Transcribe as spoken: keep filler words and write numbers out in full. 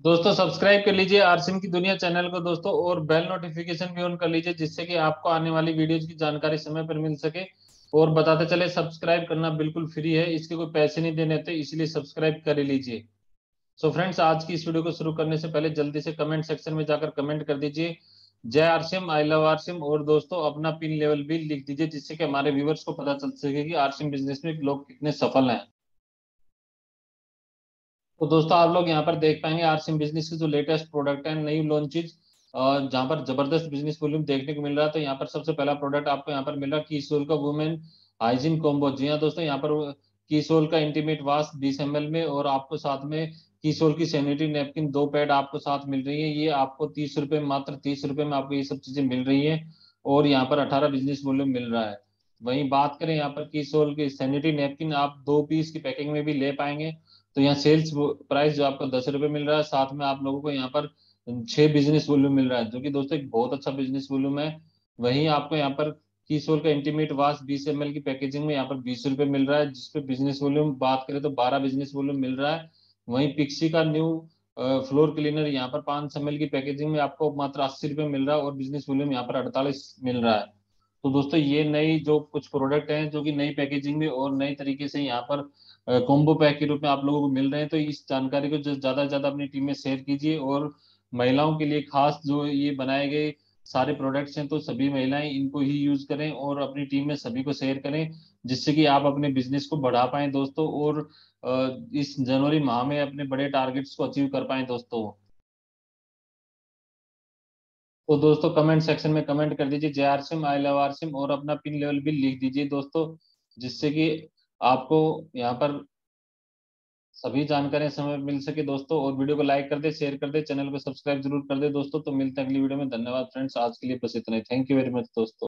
दोस्तों सब्सक्राइब कर लीजिए आरसीएम की दुनिया चैनल को दोस्तों, और बेल नोटिफिकेशन भी ऑन कर लीजिए जिससे कि आपको आने वाली वीडियोज की जानकारी समय पर मिल सके। और बताते चले, सब्सक्राइब करना बिल्कुल फ्री है, इसके कोई पैसे नहीं देने होते, इसलिए सब्सक्राइब कर ही लीजिए। सो फ्रेंड्स, आज की इस वीडियो को शुरू करने से पहले जल्दी से कमेंट सेक्शन में जाकर कमेंट कर दीजिए जय आरसीएम, आई लव आरसीएम, और दोस्तों अपना पिन लेवल भी लिख दीजिए जिससे कि हमारे व्यूवर्स को पता चल सके कि आरसीएम बिजनेस में लोग कितने सफल हैं। तो दोस्तों आप लोग यहाँ पर देख पाएंगे आरसीएम बिजनेस की जो लेटेस्ट प्रोडक्ट है, नई लॉन्चेज, जहाँ पर जबरदस्त बिजनेस वॉल्यूम देखने को मिल रहा है। तो यहाँ पर सबसे पहला प्रोडक्ट आपको यहाँ पर मिल रहा है कीसोल का वुमेन हाइजीन कॉम्बो। जी हाँ दोस्तों, यहाँ पर कीसोल का इंटीमेट वाश बीस एम एल में, और आपको साथ में कीसोल की सैनिटरी नैपकिन दो पैड आपको साथ मिल रही है। ये आपको तीस रुपए, मात्र तीस रुपए में आपको ये सब चीजें मिल रही है। और यहाँ पर अठारह बिजनेस वॉल्यूम मिल रहा है। वहीं बात करें यहाँ पर कीसोल की सैनिटरी नैपकिन, आप दो पीस की पैकिंग में भी ले पाएंगे। तो यहाँ सेल्स प्राइस जो आपको दस रुपए मिल रहा है, साथ में आप लोगों को यहाँ पर छह बिजनेस वॉल्यूम मिल रहा है, जो कि दोस्तों एक बहुत अच्छा बिजनेस वॉल्यूम है। वहीं आपको यहाँ पर कीसोल का इंटीमेट वाश बीस एम एल की पैकेजिंग में यहाँ पर बीस रुपए मिल रहा है, जिसपे बिजनेस वॉल्यूम बात करें तो बारह बिजनेस वॉल्यूम मिल रहा है। वहीं पिक्सी का न्यू फ्लोर क्लीनर यहाँ पर पाँच एम एल की पैकेजिंग में आपको मात्र अस्सी रुपए मिल रहा है, और बिजनेस वॉल्यूम यहाँ पर अड़तालीस मिल रहा है। तो दोस्तों ये नई जो कुछ प्रोडक्ट हैं जो कि नई पैकेजिंग में और नई तरीके से यहाँ पर कॉम्बो पैक के रूप में आप लोगों को मिल रहे हैं, तो इस जानकारी को जो ज्यादा से ज्यादा अपनी टीम में शेयर कीजिए। और महिलाओं के लिए खास जो ये बनाए गए सारे प्रोडक्ट्स हैं, तो सभी महिलाएं इनको ही यूज करें और अपनी टीम में सभी को शेयर करें, जिससे कि आप अपने बिजनेस को बढ़ा पाएं दोस्तों, और अ, इस जनवरी माह में अपने बड़े टारगेट्स को अचीव कर पाएं दोस्तों। तो दोस्तों कमेंट सेक्शन में कमेंट कर दीजिए जय आरसिम, आई लव आरसिम, और अपना पिन लेवल भी लिख दीजिए दोस्तों, जिससे कि आपको यहाँ पर सभी जानकारियां समय पर मिल सके दोस्तों। और वीडियो को लाइक कर दे, शेयर कर दे, चैनल को सब्सक्राइब जरूर कर दे दोस्तों। तो मिलते हैं अगली वीडियो में। धन्यवाद फ्रेंड्स, आज के लिए बस इतना ही। थैंक यू वेरी मच दोस्तों।